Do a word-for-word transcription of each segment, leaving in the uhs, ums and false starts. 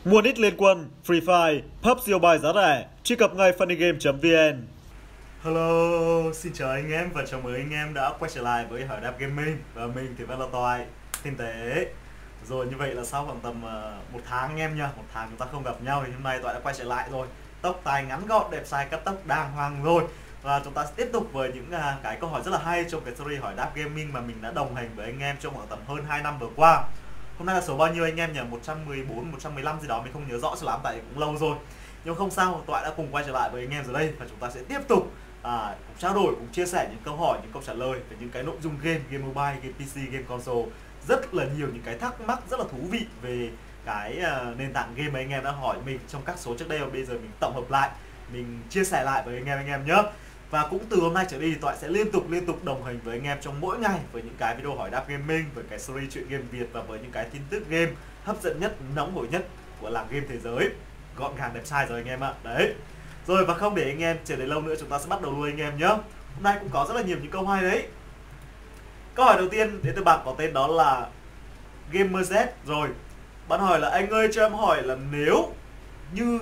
Mua nít liên quân, Free Fire, pê u bê giê Mobile giá rẻ, truy cập ngay funnygame chấm vn. Hello, xin chào anh em và chào mừng anh em đã quay trở lại với Hỏi Đáp Gaming. Và mình thì vẫn là Toại, tinh tế. Rồi như vậy là sau khoảng tầm uh, một tháng anh em nha, một tháng chúng ta không gặp nhau thì hôm nay Toại đã quay trở lại rồi. Tóc tai ngắn gọn, đẹp sai, cắt tóc đàng hoàng rồi. Và chúng ta sẽ tiếp tục với những uh, cái câu hỏi rất là hay trong cái series Hỏi Đáp Gaming mà mình đã đồng hành với anh em trong khoảng tầm hơn hai năm vừa qua. Hôm nay là số bao nhiêu anh em nhỉ? một trăm mười bốn, một trăm mười lăm gì đó mình không nhớ rõ cho lắm tại cũng lâu rồi. Nhưng không sao, Toại đã cùng quay trở lại với anh em rồi đây và chúng ta sẽ tiếp tục à, cùng trao đổi, cùng chia sẻ những câu hỏi, những câu trả lời về những cái nội dung game, game mobile, game pê xê, game console. Rất là nhiều những cái thắc mắc rất là thú vị về cái uh, nền tảng game mà anh em đã hỏi mình trong các số trước đây, và bây giờ mình tổng hợp lại, mình chia sẻ lại với anh em anh em nhé. Và cũng từ hôm nay trở đi, Toại sẽ liên tục liên tục đồng hành với anh em trong mỗi ngày với những cái video hỏi đáp gaming, với cái series chuyện game Việt và với những cái tin tức game hấp dẫn nhất, nóng hổi nhất của làng game thế giới. Gọn gàng đẹp trai rồi anh em ạ. Đấy. Rồi và không để anh em chờ đợi lâu nữa, chúng ta sẽ bắt đầu luôn anh em nhé. Hôm nay cũng có rất là nhiều những câu hay đấy. Câu hỏi đầu tiên đến từ bạn có tên đó là GamerZ. Rồi, bạn hỏi là anh ơi cho em hỏi là nếu như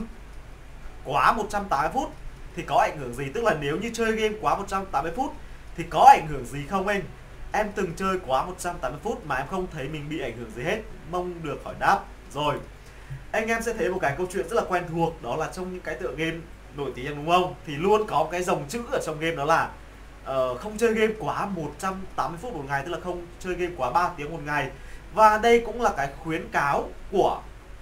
quá một trăm tám mươi phút thì có ảnh hưởng gì? Tức là nếu như chơi game quá một trăm tám mươi phút thì có ảnh hưởng gì không anh? Em từng chơi quá một trăm tám mươi phút mà em không thấy mình bị ảnh hưởng gì hết. Mong được hỏi đáp. Rồi, anh em sẽ thấy một cái câu chuyện rất là quen thuộc, đó là trong những cái tựa game nổi tiếng đúng không? Thì luôn có cái dòng chữ ở trong game đó là uh, không chơi game quá một trăm tám mươi phút một ngày, tức là không chơi game quá ba tiếng một ngày. Và đây cũng là cái khuyến cáo của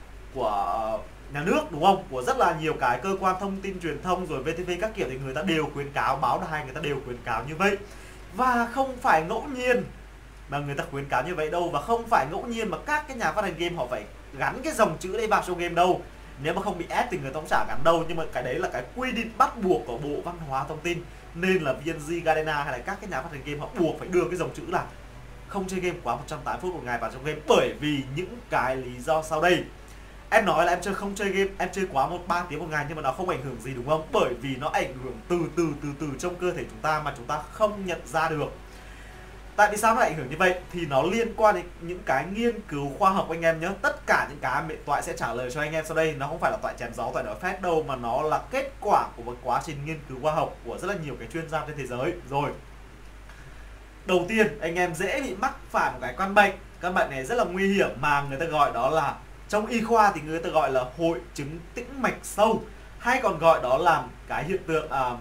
của uh, nhà nước đúng không? Của rất là nhiều cái cơ quan thông tin truyền thông rồi vê tê vê các kiểu thì người ta đều khuyến cáo, báo đài người ta đều khuyến cáo như vậy. Và không phải ngẫu nhiên mà người ta khuyến cáo như vậy đâu, và không phải ngẫu nhiên mà các cái nhà phát hành game họ phải gắn cái dòng chữ đấy vào trong game đâu. Nếu mà không bị ép thì người ta cũng chả gắn đâu, nhưng mà cái đấy là cái quy định bắt buộc của Bộ Văn hóa Thông tin, nên là vê en giê, Garena hay là các cái nhà phát hành game họ buộc phải đưa cái dòng chữ là không chơi game quá một trăm tám mươi phút một ngày vào trong game, bởi vì những cái lý do sau đây. Em nói là em chơi không chơi game, em chơi quá một ba tiếng một ngày nhưng mà nó không ảnh hưởng gì đúng không? Bởi vì nó ảnh hưởng từ từ từ từ trong cơ thể chúng ta mà chúng ta không nhận ra được. Tại vì sao nó ảnh hưởng như vậy? Thì nó liên quan đến những cái nghiên cứu khoa học anh em nhé. Tất cả những cái Toại sẽ trả lời cho anh em sau đây nó không phải là Toại chém gió, Toại nói phét đâu, mà nó là kết quả của một quá trình nghiên cứu khoa học của rất là nhiều cái chuyên gia trên thế giới. Rồi, đầu tiên anh em dễ bị mắc phải một cái căn bệnh. Căn bệnh này rất là nguy hiểm mà người ta gọi đó là, trong y khoa thì người ta gọi là hội chứng tĩnh mạch sâu, hay còn gọi đó là cái hiện tượng uh,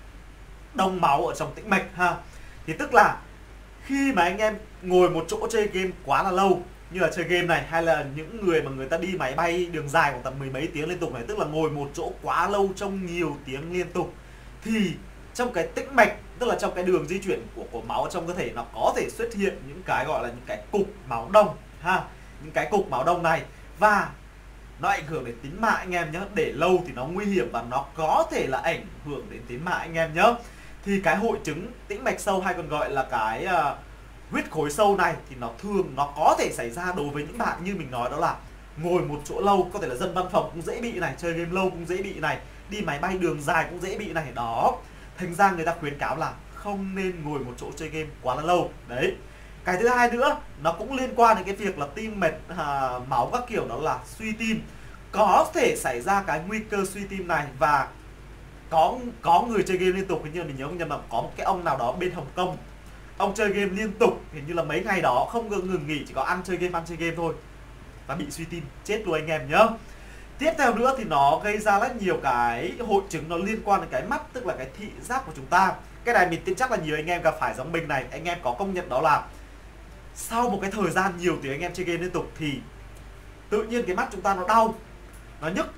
đông máu ở trong tĩnh mạch ha. Thì tức là khi mà anh em ngồi một chỗ chơi game quá là lâu, như là chơi game này, hay là những người mà người ta đi máy bay đường dài khoảng tầm mười mấy tiếng liên tục này, tức là ngồi một chỗ quá lâu trong nhiều tiếng liên tục, thì trong cái tĩnh mạch, tức là trong cái đường di chuyển của của máu trong cơ thể, nó có thể xuất hiện những cái gọi là những cái cục máu đông ha, những cái cục máu đông này, và nó ảnh hưởng đến tính mạng anh em nhé. Để lâu thì nó nguy hiểm và nó có thể là ảnh hưởng đến tính mạng anh em nhé. Thì cái hội chứng tĩnh mạch sâu, hay còn gọi là cái uh, huyết khối sâu này, thì nó thường nó có thể xảy ra đối với những bạn như mình nói, đó là ngồi một chỗ lâu, có thể là dân văn phòng cũng dễ bị này, chơi game lâu cũng dễ bị này, đi máy bay đường dài cũng dễ bị này đó. Thành ra người ta khuyến cáo là không nên ngồi một chỗ chơi game quá là lâu. Đấy. Cái thứ hai nữa, nó cũng liên quan đến cái việc là tim mệt, à, máu các kiểu, đó là suy tim. Có thể xảy ra cái nguy cơ suy tim này, và có có người chơi game liên tục, hình như mình nhớ không nhầm là có một cái ông nào đó bên Hồng Kông, ông chơi game liên tục hình như là mấy ngày đó không ngừng nghỉ, chỉ có ăn chơi game ăn chơi game thôi, và bị suy tim chết luôn anh em nhá. Tiếp theo nữa thì nó gây ra rất nhiều cái hội chứng nó liên quan đến cái mắt, tức là cái thị giác của chúng ta. Cái này mình tin chắc là nhiều anh em gặp phải giống mình này. Anh em có công nhận đó là sau một cái thời gian nhiều tiếng anh em chơi game liên tục thì tự nhiên cái mắt chúng ta nó đau, nó nhức,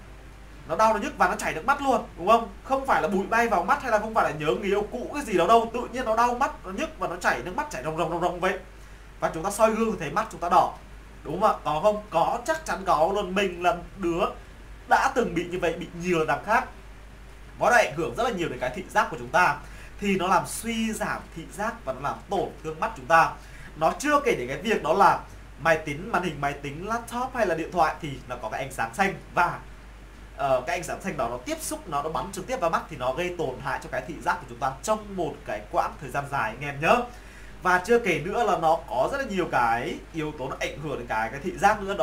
nó đau, nó nhức và nó chảy nước mắt luôn, đúng không? Không phải là bụi bay vào mắt, hay là không phải là nhớ người yêu cũ cái gì đó đâu, tự nhiên nó đau mắt, nó nhức và nó chảy nước mắt, chảy ròng ròng ròng ròng vậy. Và chúng ta soi gương thì thấy mắt chúng ta đỏ, đúng không ạ? Có không? Có, chắc chắn có luôn. Mình là đứa đã từng bị như vậy, bị nhiều lần đằng khác. Nó đã ảnh hưởng rất là nhiều đến cái thị giác của chúng ta, thì nó làm suy giảm thị giác và nó làm tổn thương mắt chúng ta. Nó chưa kể đến cái việc đó là máy tính, màn hình máy tính, laptop hay là điện thoại thì nó có cái ánh sáng xanh, và uh, cái ánh sáng xanh đó nó tiếp xúc, nó nó bắn trực tiếp vào mắt thì nó gây tổn hại cho cái thị giác của chúng ta trong một cái quãng thời gian dài anh em nhớ. Và chưa kể nữa là nó có rất là nhiều cái yếu tố nó ảnh hưởng đến cái cái thị giác nữa, đó là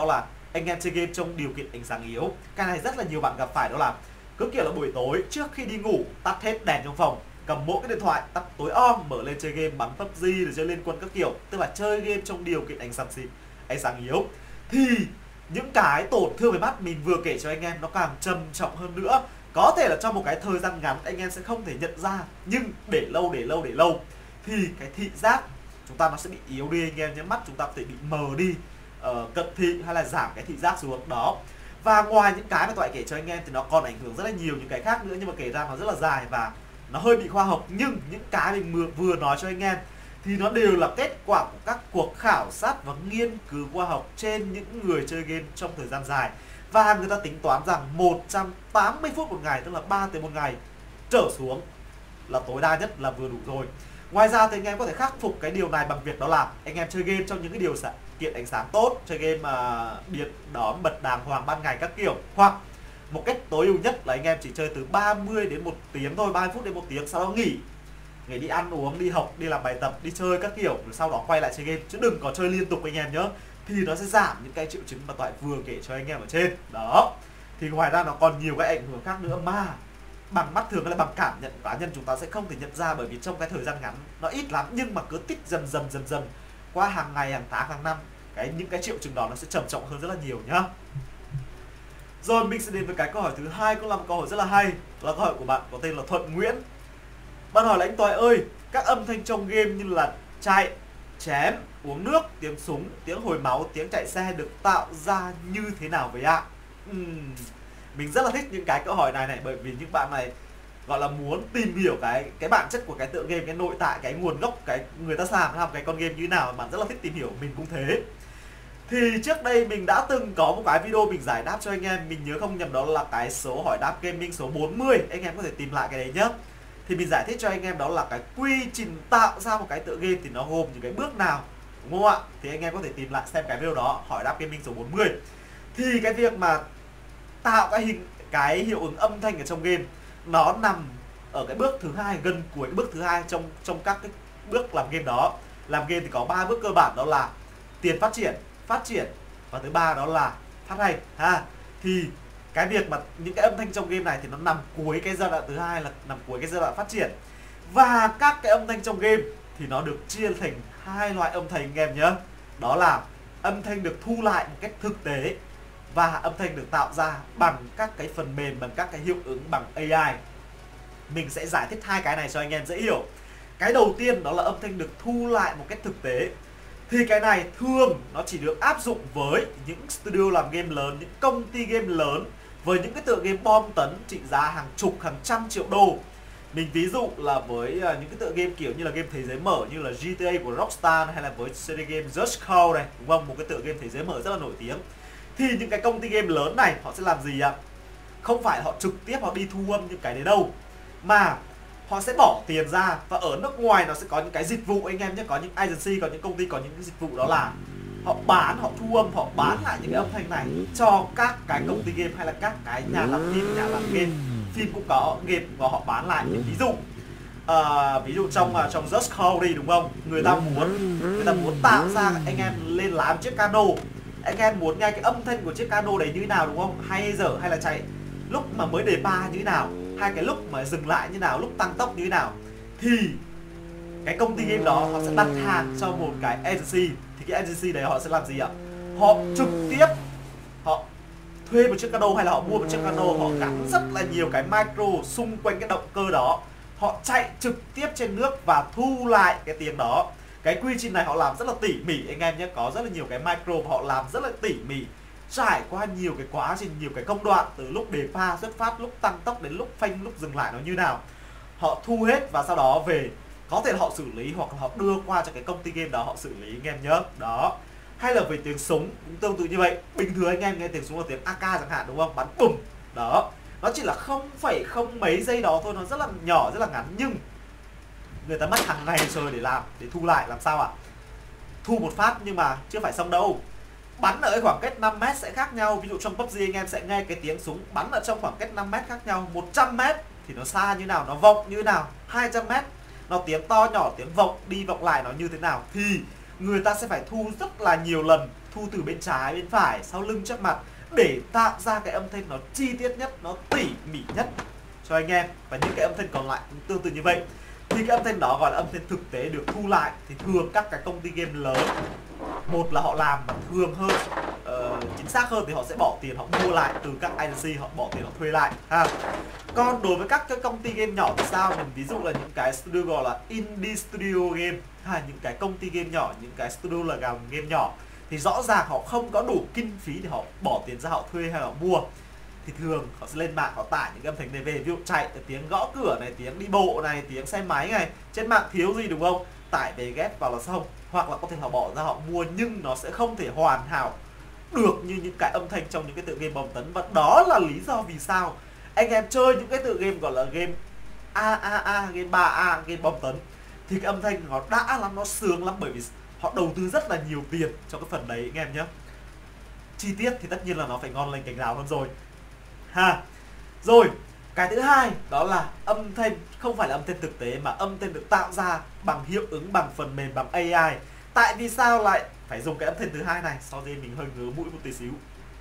anh em chơi game trong điều kiện ánh sáng yếu. Cái này rất là nhiều bạn gặp phải, đó là cứ kiểu là buổi tối trước khi đi ngủ tắt hết đèn trong phòng, cầm mỗi cái điện thoại tắt tối om, mở lên chơi game, bắn pê u bê giê rồi chơi Liên Quân các kiểu, tức là chơi game trong điều kiện ánh sáng xịn, ánh sáng yếu, thì những cái tổn thương về mắt mình vừa kể cho anh em nó càng trầm trọng hơn nữa. Có thể là trong một cái thời gian ngắn anh em sẽ không thể nhận ra, nhưng để lâu để lâu để lâu thì cái thị giác chúng ta nó sẽ bị yếu đi anh em nhé, mắt chúng ta có thể bị mờ đi, uh, cận thị hay là giảm cái thị giác xuống đó. Và ngoài những cái mà tôi kể cho anh em thì nó còn ảnh hưởng rất là nhiều những cái khác nữa, nhưng mà kể ra nó rất là dài và nó hơi bị khoa học. Nhưng những cái mình vừa nói cho anh em thì nó đều là kết quả của các cuộc khảo sát và nghiên cứu khoa học trên những người chơi game trong thời gian dài. Và người ta tính toán rằng một trăm tám mươi phút một ngày, tức là ba tiếng một ngày trở xuống là tối đa nhất, là vừa đủ rồi. Ngoài ra thì anh em có thể khắc phục cái điều này bằng việc đó là anh em chơi game trong những cái điều kiện ánh sáng tốt, chơi game mà điện đóm bật đàng hoàng ban ngày các kiểu, hoặc một cách tối ưu nhất là anh em chỉ chơi từ ba mươi đến một tiếng thôi, ba mươi phút đến một tiếng, sau đó nghỉ, nghỉ đi ăn uống, đi học, đi làm bài tập, đi chơi các kiểu, rồi sau đó quay lại chơi game, chứ đừng có chơi liên tục anh em nhớ, thì nó sẽ giảm những cái triệu chứng mà Toại vừa kể cho anh em ở trên đó. Thì ngoài ra nó còn nhiều cái ảnh hưởng khác nữa mà bằng mắt thường hay là bằng cảm nhận cá nhân chúng ta sẽ không thể nhận ra, bởi vì trong cái thời gian ngắn nó ít lắm, nhưng mà cứ tích dần dần dần dần qua hàng ngày, hàng tháng, hàng năm, cái những cái triệu chứng đó nó sẽ trầm trọng hơn rất là nhiều nhá. Rồi mình sẽ đến với cái câu hỏi thứ hai, cũng là một câu hỏi rất là hay, là câu hỏi của bạn có tên là Thuận Nguyễn. Bạn hỏi là anh Toại ơi, các âm thanh trong game như là chạy, chém, uống nước, tiếng súng, tiếng hồi máu, tiếng chạy xe được tạo ra như thế nào vậy ạ? Uhm, mình rất là thích những cái câu hỏi này này, bởi vì những bạn này gọi là muốn tìm hiểu cái cái bản chất của cái tựa game, cái nội tại, cái nguồn gốc, cái người ta làm làm cái con game như thế nào, bạn rất là thích tìm hiểu, mình cũng thế. Thì trước đây mình đã từng có một cái video mình giải đáp cho anh em, mình nhớ không nhầm đó là cái số hỏi đáp gaming số bốn mươi, anh em có thể tìm lại cái đấy nhé. Thì mình giải thích cho anh em đó là cái quy trình tạo ra một cái tựa game thì nó gồm những cái bước nào, đúng không ạ? Thì anh em có thể tìm lại xem cái video đó, hỏi đáp gaming số bốn mươi. Thì cái việc mà tạo cái hình cái hiệu ứng âm thanh ở trong game nó nằm ở cái bước thứ hai, gần cuối cái bước thứ hai trong trong các cái bước làm game đó. Làm game thì có ba bước cơ bản, đó là tiền phát triển, phát triển và thứ ba đó là phát hành ha. Thì cái việc mà những cái âm thanh trong game này thì nó nằm cuối cái giai đoạn thứ hai, là nằm cuối cái giai đoạn phát triển. Và các cái âm thanh trong game thì nó được chia thành hai loại âm thanh anh em nhé. Đó là âm thanh được thu lại một cách thực tế và âm thanh được tạo ra bằng các cái phần mềm, bằng các cái hiệu ứng bằng a i. Mình sẽ giải thích hai cái này cho anh em dễ hiểu. Cái đầu tiên đó là âm thanh được thu lại một cách thực tế. Thì cái này thường nó chỉ được áp dụng với những studio làm game lớn, những công ty game lớn, với những cái tựa game bom tấn trị giá hàng chục, hàng trăm triệu đô. Mình ví dụ là với những cái tựa game kiểu như là game thế giới mở như là giê tê a của Rockstar, hay là với series game Just Cause này, đúng không? Một cái tựa game thế giới mở rất là nổi tiếng. Thì những cái công ty game lớn này họ sẽ làm gì ạ? Không phải họ trực tiếp họ đi thu âm những cái đấy đâu, mà họ sẽ bỏ tiền ra, và ở nước ngoài nó sẽ có những cái dịch vụ anh em nhé, có những agency, có những công ty có những cái dịch vụ đó là họ bán, họ thu âm, họ bán lại những cái âm thanh này cho các cái công ty game hay là các cái nhà làm phim, nhà làm game. Phim cũng có, game và họ bán lại. Ví dụ uh, ví dụ trong uh, trong Just Cause đi, đúng không? Người ta muốn người ta muốn tạo ra anh em lên lái một chiếc cano, anh em muốn nghe cái âm thanh của chiếc cano đấy như thế nào, đúng không? Hay dở, hay là chạy lúc mà mới đề pa như thế nào, hay cái lúc mà dừng lại như nào, lúc tăng tốc như thế nào, thì cái công ty game đó họ sẽ đặt hàng cho một cái agency. Thì cái agency đấy họ sẽ làm gì ạ? Họ trực tiếp họ thuê một chiếc cano hay là họ mua một chiếc cano, họ gắn rất là nhiều cái micro xung quanh cái động cơ đó, họ chạy trực tiếp trên nước và thu lại cái tiếng đó. Cái quy trình này họ làm rất là tỉ mỉ anh em nhé, có rất là nhiều cái micro và họ làm rất là tỉ mỉ, trải qua nhiều cái quá trình, nhiều cái công đoạn, từ lúc đề pha xuất phát, lúc tăng tốc đến lúc phanh, lúc dừng lại nó như nào. Họ thu hết và sau đó về có thể là họ xử lý, hoặc là họ đưa qua cho cái công ty game đó họ xử lý anh em nhớ. Đó. Hay là về tiếng súng cũng tương tự như vậy. Bình thường anh em nghe tiếng súng là tiếng a ca chẳng hạn, đúng không? Bắn bùm. Đó. Nó chỉ là không phẩy không mấy giây đó thôi, nó rất là nhỏ, rất là ngắn, nhưng người ta mất hàng ngày trời để làm, để thu lại. Làm sao ạ? Thu một phát nhưng mà chưa phải xong đâu. Bắn ở khoảng cách năm mét sẽ khác nhau. Ví dụ trong pê u bê giê anh em sẽ nghe cái tiếng súng bắn ở trong khoảng cách năm mét khác nhau. Một trăm mét thì nó xa như nào, nó vọng như nào. Hai trăm mét nó tiếng to nhỏ, tiếng vọng đi vọng lại nó như thế nào. Thì người ta sẽ phải thu rất là nhiều lần thu từ bên trái, bên phải, sau lưng, trước mặt để tạo ra cái âm thanh nó chi tiết nhất, nó tỉ mỉ nhất cho anh em. Và những cái âm thanh còn lại cũng tương tự như vậy. Thì cái âm thanh đó gọi là âm thanh thực tế được thu lại. Thì thường các cái công ty game lớn, một là họ làm mà thường hơn, uh, chính xác hơn thì họ sẽ bỏ tiền họ mua lại từ các agency, họ bỏ tiền họ thuê lại ha. Còn đối với các cái công ty game nhỏ thì sao? Mình ví dụ là những cái studio gọi là indie studio game ha, những cái công ty game nhỏ, những cái studio là làm game nhỏ thì rõ ràng họ không có đủ kinh phí để họ bỏ tiền ra họ thuê hay họ mua. Thì thường họ sẽ lên mạng họ tải những âm thanh này về, ví dụ chạy tiếng gõ cửa này, tiếng đi bộ này, tiếng xe máy này, trên mạng thiếu gì đúng không, tải về ghép vào là xong. Hoặc là có thể họ bỏ ra họ mua nhưng nó sẽ không thể hoàn hảo được như những cái âm thanh trong những cái tựa game bom tấn. Và đó là lý do vì sao anh em chơi những cái tựa game gọi là game a a a, game ba a, game bom tấn thì cái âm thanh nó đã lắm, nó sướng lắm, bởi vì họ đầu tư rất là nhiều tiền cho cái phần đấy anh em nhé. Chi tiết thì tất nhiên là nó phải ngon lành cành đào hơn rồi ha. Rồi cái thứ hai đó là âm thanh không phải là âm thanh thực tế mà âm thanh được tạo ra bằng hiệu ứng, bằng phần mềm, bằng a i. Tại vì sao lại phải dùng cái âm thanh thứ hai này? Sau đây mình hơi ngứa mũi một tí xíu.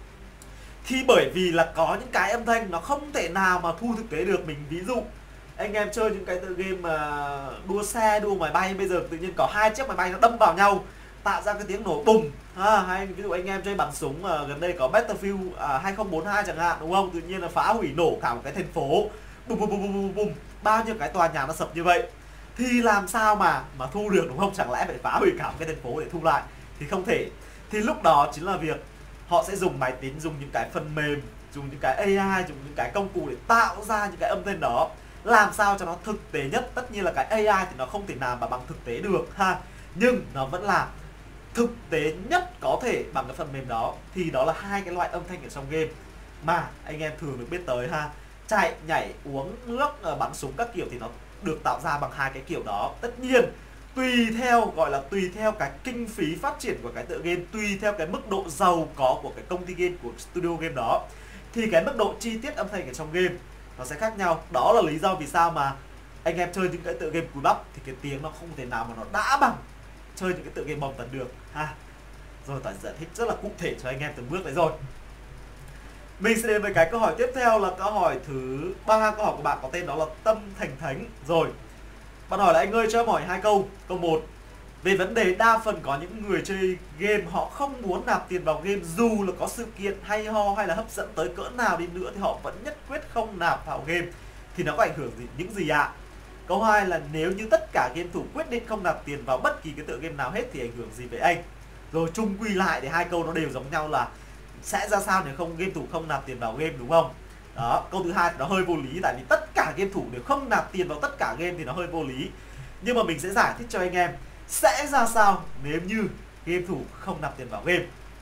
Thì bởi vì là có những cái âm thanh nó không thể nào mà thu thực tế được. Mình ví dụ anh em chơi những cái tựa game mà đua xe, đua máy bay, bây giờ tự nhiên có hai chiếc máy bay nó đâm vào nhau tạo ra cái tiếng nổ bùng ha. Hay ví dụ anh em chơi bắn súng mà gần đây có Battlefield à, hai không bốn hai chẳng hạn đúng không, tự nhiên là phá hủy nổ cả một cái thành phố, bùng bùng bùng bùng bùng, bao nhiêu cái tòa nhà nó sập như vậy thì làm sao mà mà thu được đúng không? Chẳng lẽ phải phá hủy cả một cái thành phố để thu lại thì không thể. Thì lúc đó chính là việc họ sẽ dùng máy tính, dùng những cái phần mềm, dùng những cái a i, dùng những cái công cụ để tạo ra những cái âm thanh đó làm sao cho nó thực tế nhất. Tất nhiên là cái a i thì nó không thể nào mà bằng thực tế được ha, nhưng nó vẫn là thực tế nhất có thể bằng cái phần mềm đó. Thì đó là hai cái loại âm thanh ở trong game mà anh em thường được biết tới ha. Chạy, nhảy, uống nước, bắn súng các kiểu thì nó được tạo ra bằng hai cái kiểu đó. Tất nhiên tùy theo gọi là tùy theo cái kinh phí phát triển của cái tựa game, tùy theo cái mức độ giàu có của cái công ty game, của studio game đó, thì cái mức độ chi tiết âm thanh ở trong game nó sẽ khác nhau. Đó là lý do vì sao mà anh em chơi những cái tựa game cùi bắp thì cái tiếng nó không thể nào mà nó đã bằng chơi những cái tựa game bom tấn được ha. Rồi ta giải thích rất là cụ thể cho anh em từng bước đấy rồi. Mình sẽ đến với cái câu hỏi tiếp theo là câu hỏi thứ ba. Câu hỏi của bạn có tên đó là Tâm Thành Thánh. Rồi bạn hỏi là anh ơi cho em hỏi hai câu. Câu một, về vấn đề đa phần có những người chơi game họ không muốn nạp tiền vào game, dù là có sự kiện hay ho hay là hấp dẫn tới cỡ nào đi nữa thì họ vẫn nhất quyết không nạp vào game, thì nó có ảnh hưởng gì, những gì ạ? À? Câu hai là nếu như tất cả game thủ quyết định không nạp tiền vào bất kỳ cái tựa game nào hết thì ảnh hưởng gì với anh? Rồi chung quy lại thì hai câu nó đều giống nhau là sẽ ra sao nếu không game thủ không nạp tiền vào game, đúng không? Đó, câu thứ hai thì nó hơi vô lý, tại vì tất cả game thủ đều không nạp tiền vào tất cả game thì nó hơi vô lý. Nhưng mà mình sẽ giải thích cho anh em sẽ ra sao nếu như game thủ không nạp tiền vào game.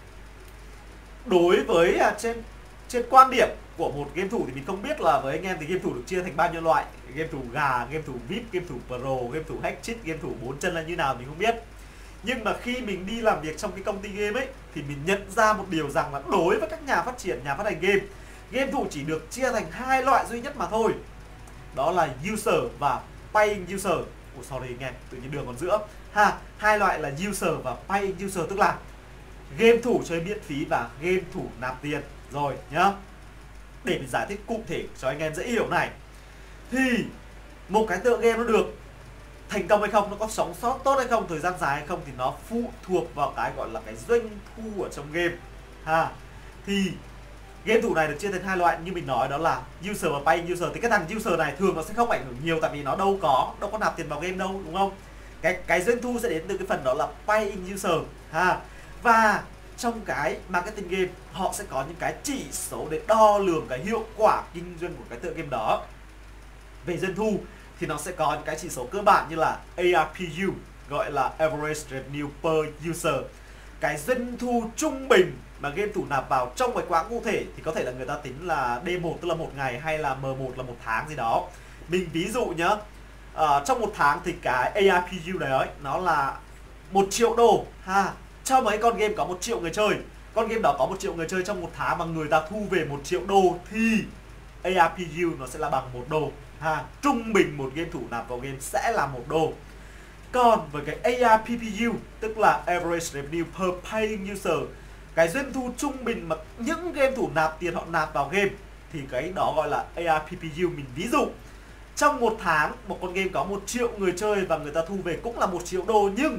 Đối với à, trên trên quan điểm của một game thủ thì mình không biết là với anh em thì game thủ được chia thành bao nhiêu loại. Game thủ gà, game thủ vê i pê, game thủ pro, game thủ hack cheat, game thủ bốn chân là như nào mình không biết. Nhưng mà khi mình đi làm việc trong cái công ty game ấy thì mình nhận ra một điều rằng là đối với các nhà phát triển, nhà phát hành game, game thủ chỉ được chia thành hai loại duy nhất mà thôi. Đó là user và paying user. Ủa sorry anh em, tự nhiên đường còn giữa ha. Hai loại là user và paying user, tức là game thủ chơi miễn phí và game thủ nạp tiền. Rồi nhá, để mình giải thích cụ thể cho anh em dễ hiểu này, thì một cái tựa game nó được thành công hay không, nó có sống sót tốt hay không, thời gian dài hay không thì nó phụ thuộc vào cái gọi là cái doanh thu ở trong game ha. Thì game thủ này được chia thành hai loại như mình nói, đó là user và paying user. Thì cái thằng user này thường nó sẽ không ảnh hưởng nhiều, tại vì nó đâu có đâu có nạp tiền vào game đâu, đúng không? Cái cái doanh thu sẽ đến từ cái phần đó là paying user ha. Và trong cái marketing game họ sẽ có những cái chỉ số để đo lường cái hiệu quả kinh doanh của cái tựa game đó. Về doanh thu thì nó sẽ có những cái chỉ số cơ bản như là a rờ pê u, gọi là Average Revenue Per User, cái doanh thu trung bình mà game thủ nạp vào trong một quãng cụ thể, thì có thể là người ta tính là D một tức là một ngày hay là M một là một tháng gì đó. Mình ví dụ nhá, uh, trong một tháng thì cái a rờ pê u đấy nó là một triệu đô ha. Cho mấy con game có một triệu người chơi, con game đó có một triệu người chơi trong một tháng mà người ta thu về một triệu đô thì a rờ pê u nó sẽ là bằng một đô ha. Trung bình một game thủ nạp vào game sẽ là một đô. Còn với cái a rờ pê pê u, tức là Average Revenue Per Paying User, cái doanh thu trung bình mà những game thủ nạp tiền họ nạp vào game, thì cái đó gọi là a rờ pê pê u. Mình ví dụ trong một tháng một con game có một triệu người chơi và người ta thu về cũng là một triệu đô, nhưng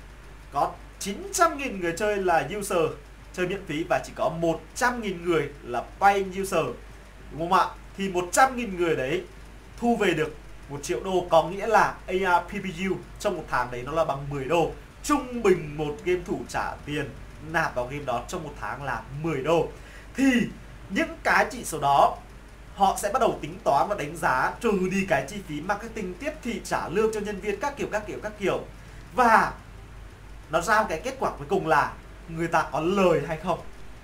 có chín trăm nghìn người chơi là user chơi miễn phí và chỉ có một trăm nghìn người là paying user, đúng không ạ? Thì một trăm nghìn người đấy thu về được một triệu đô, có nghĩa là a rờ pê pê u trong một tháng đấy nó là bằng mười đô. Trung bình một game thủ trả tiền nạp vào game đó trong một tháng là mười đô. Thì những cái chỉ số đó họ sẽ bắt đầu tính toán và đánh giá, trừ đi cái chi phí marketing, tiếp thị, trả lương cho nhân viên các kiểu các kiểu các kiểu, và nó ra cái kết quả cuối cùng là người ta có lời hay không.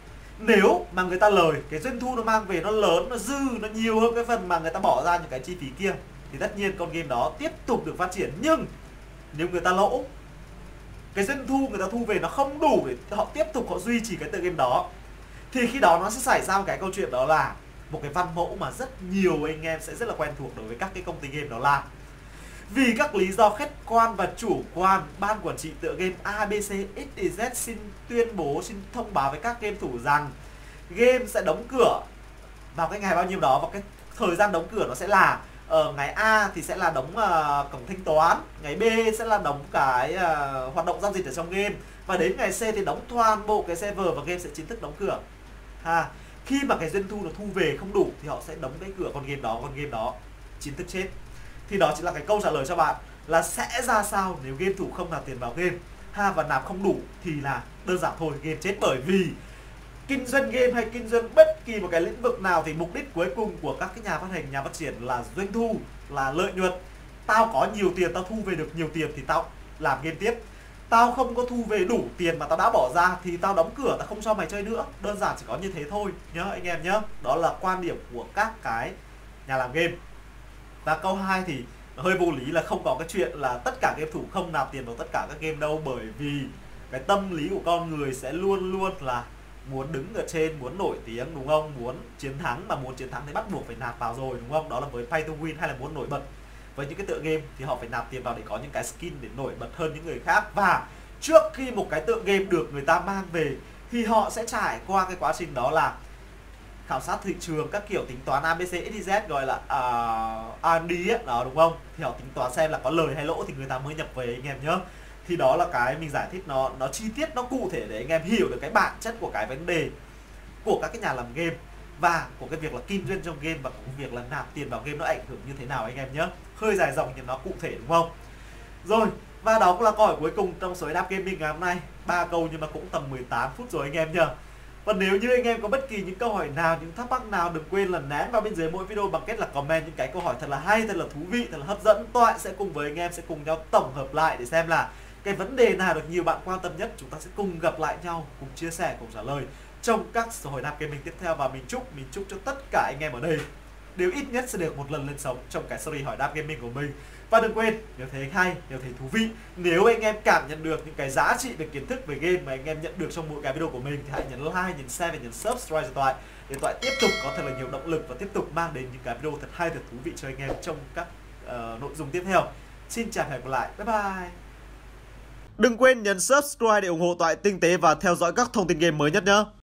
Nếu mà người ta lời, cái doanh thu nó mang về nó lớn, nó dư, nó nhiều hơn cái phần mà người ta bỏ ra những cái chi phí kia, thì tất nhiên con game đó tiếp tục được phát triển. Nhưng nếu người ta lỗ, cái doanh thu người ta thu về nó không đủ để họ tiếp tục họ duy trì cái tựa game đó, thì khi đó nó sẽ xảy ra một cái câu chuyện, đó là một cái văn mẫu mà rất nhiều anh em sẽ rất là quen thuộc đối với các cái công ty game đó là vì các lý do khách quan và chủ quan, ban quản trị tựa game a bê xê ích y dét xin tuyên bố, xin thông báo với các game thủ rằng game sẽ đóng cửa vào cái ngày bao nhiêu đó, và cái thời gian đóng cửa nó sẽ là ở ngày A thì sẽ là đóng uh, cổng thanh toán, ngày B sẽ là đóng cái uh, hoạt động giao dịch ở trong game, và đến ngày C thì đóng toàn bộ cái server và game sẽ chính thức đóng cửa. Ha, khi mà cái doanh thu nó thu về không đủ thì họ sẽ đóng cái cửa con game đó, con game đó chính thức chết. Thì đó chính là cái câu trả lời cho bạn là sẽ ra sao nếu game thủ không nạp tiền vào game, ha, và nạp không đủ thì là đơn giản thôi, game chết. Bởi vì kinh doanh game hay kinh doanh bất kỳ một cái lĩnh vực nào thì mục đích cuối cùng của các cái nhà phát hành, nhà phát triển là doanh thu, là lợi nhuận. Tao có nhiều tiền, tao thu về được nhiều tiền thì tao làm game tiếp. Tao không có thu về đủ tiền mà tao đã bỏ ra thì tao đóng cửa, tao không cho mày chơi nữa. Đơn giản chỉ có như thế thôi nhá anh em nhá. Đó là quan điểm của các cái nhà làm game. Và câu hai thì hơi vô lý, là không có cái chuyện là tất cả game thủ không nạp tiền vào tất cả các game đâu. Bởi vì cái tâm lý của con người sẽ luôn luôn là muốn đứng ở trên, muốn nổi tiếng, đúng không? Muốn chiến thắng, mà muốn chiến thắng thì bắt buộc phải nạp vào rồi, đúng không? Đó là với pay to win, hay là muốn nổi bật với những cái tựa game thì họ phải nạp tiền vào để có những cái skin để nổi bật hơn những người khác. Và trước khi một cái tựa game được người ta mang về thì họ sẽ trải qua cái quá trình đó là khảo sát thị trường, các kiểu tính toán a bê xê ích y dét, gọi là uh, rờ and đê ấy, đó, đúng không? Thì họ tính toán xem là có lời hay lỗ thì người ta mới nhập về anh em nhớ. Thì đó là cái mình giải thích nó nó chi tiết, nó cụ thể để anh em hiểu được cái bản chất của cái vấn đề của các cái nhà làm game, và của cái việc là kinh doanh trong game, và của việc là nạp tiền vào game nó ảnh hưởng như thế nào anh em nhé. Hơi dài dòng thì nó cụ thể, đúng không? Rồi, và đó cũng là câu hỏi cuối cùng trong số Đáp Gaming ngày hôm nay. Ba câu nhưng mà cũng tầm mười tám phút rồi anh em nhờ. Và nếu như anh em có bất kỳ những câu hỏi nào, những thắc mắc nào, đừng quên là ném vào bên dưới mỗi video bằng cách là comment những cái câu hỏi thật là hay, thật là thú vị, thật là hấp dẫn. Toại sẽ cùng với anh em sẽ cùng nhau tổng hợp lại để xem là cái vấn đề nào được nhiều bạn quan tâm nhất. Chúng ta sẽ cùng gặp lại nhau, cùng chia sẻ, cùng trả lời trong các số hỏi đáp gaming tiếp theo. Và mình chúc, mình chúc cho tất cả anh em ở đây đều ít nhất sẽ được một lần lên sóng trong cái series hỏi đáp gaming của mình. Và đừng quên, nếu thấy hay, nếu thấy thú vị, nếu anh em cảm nhận được những cái giá trị về kiến thức về game mà anh em nhận được trong mỗi cái video của mình thì hãy nhấn like, nhấn share và nhấn subscribe cho Toại để Toại tiếp tục có thật là nhiều động lực và tiếp tục mang đến những cái video thật hay, thật thú vị cho anh em trong các uh, nội dung tiếp theo. Xin chào và hẹn gặp lại, bye bye. Đừng quên nhấn subscribe để ủng hộ Toại tinh tế và theo dõi các thông tin game mới nhất nhé.